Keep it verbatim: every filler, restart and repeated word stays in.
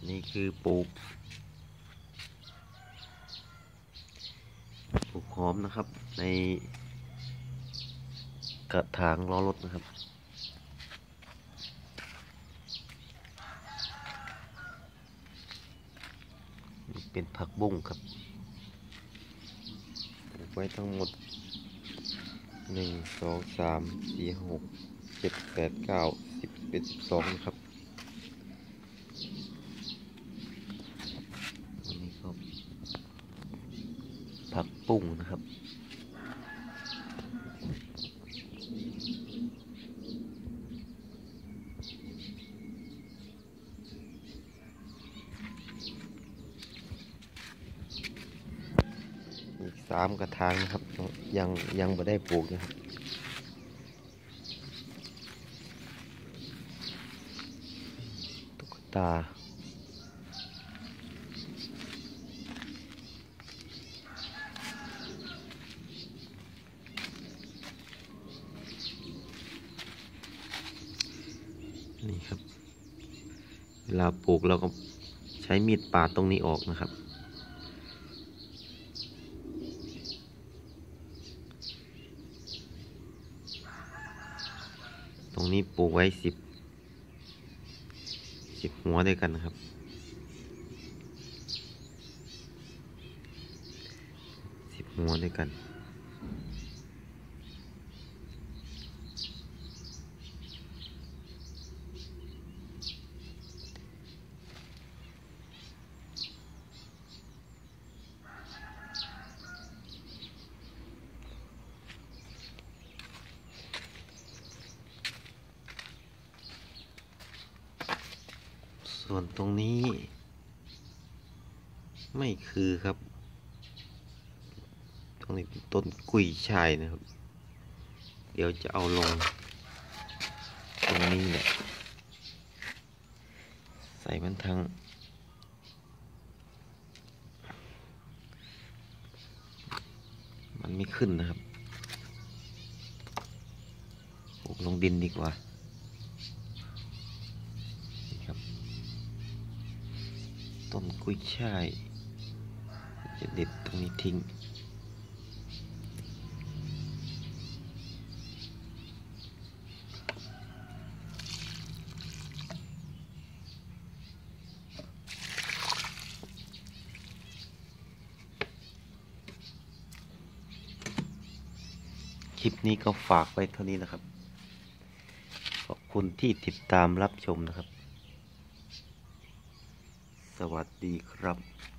นี่คือปลูกปลูกหอมนะครับในกระถางล้อรถนะครับนี่เป็นผักบุ้งครับปลูกไว้ทั้งหมดหนึ่งสองสามสี่หกเจ็ดแปดเก้าสิบเป็นสิบสองนะครับอันนี้ก็ผักบุ้งนะครับอีกสามกระถางนะครับยังยังไม่ได้ปลูกนะครับตุ๊กตานี่ครับเวลาปลูกเราก็ใช้มีดปาดตรงนี้ออกนะครับตรงนี้ปลูกไว้สิบสิบหัวด้วยกันนะครับสิบหัวด้วยกันส่วนตรงนี้ไม่คือครับตรงนี้เป็นต้นกุยช่ายนะครับเดี๋ยวจะเอาลงตรงนี้แหละใส่มันทั้งมันไม่ขึ้นนะครับปลูกลงดินดีกว่าต้นกุ้ยช่ายจะเด็ดตรงนี้ทิ้งคลิปนี้ก็ฝากไว้เท่านี้นะครับขอบคุณที่ติดตามรับชมนะครับสวัสดีครับ